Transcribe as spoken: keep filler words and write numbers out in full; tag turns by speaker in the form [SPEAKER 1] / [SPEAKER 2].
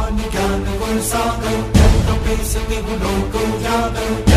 [SPEAKER 1] ज्ञान गुण सागर, जल पे सके गुणों को उजागर।